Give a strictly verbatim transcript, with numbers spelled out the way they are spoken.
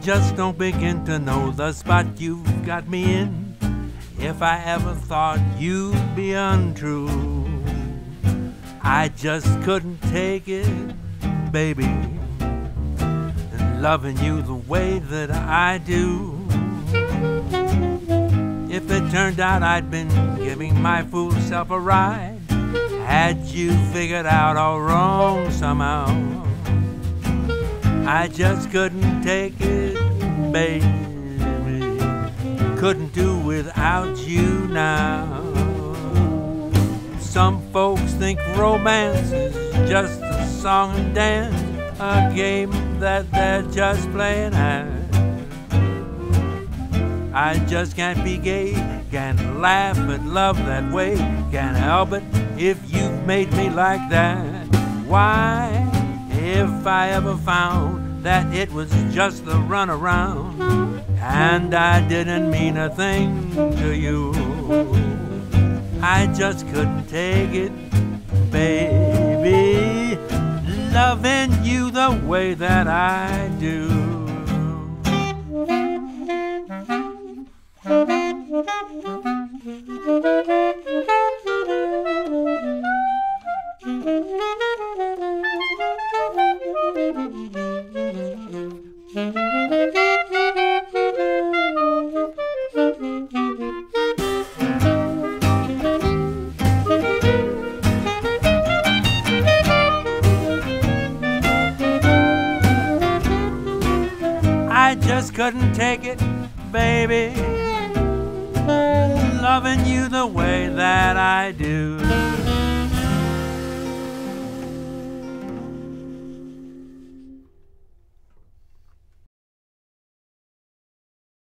just don't begin to know the spot you've got me in. If I ever thought you'd be untrue, I just couldn't take it, baby, loving you the way that I do. If it turned out I'd been giving my fool self a ride, had you figured out all wrong somehow, I just couldn't take it, baby, couldn't do without you now. Some folks think romance is just a song and dance, a game that they're just playing at. I just can't be gay, can't laugh at love that way, can't help it if you've made me like that. Why, if I ever found that it was just the runaround and I didn't mean a thing to you, I just couldn't take it, baby, loving you the way that I do. I just couldn't take it, baby, loving you the way that I do.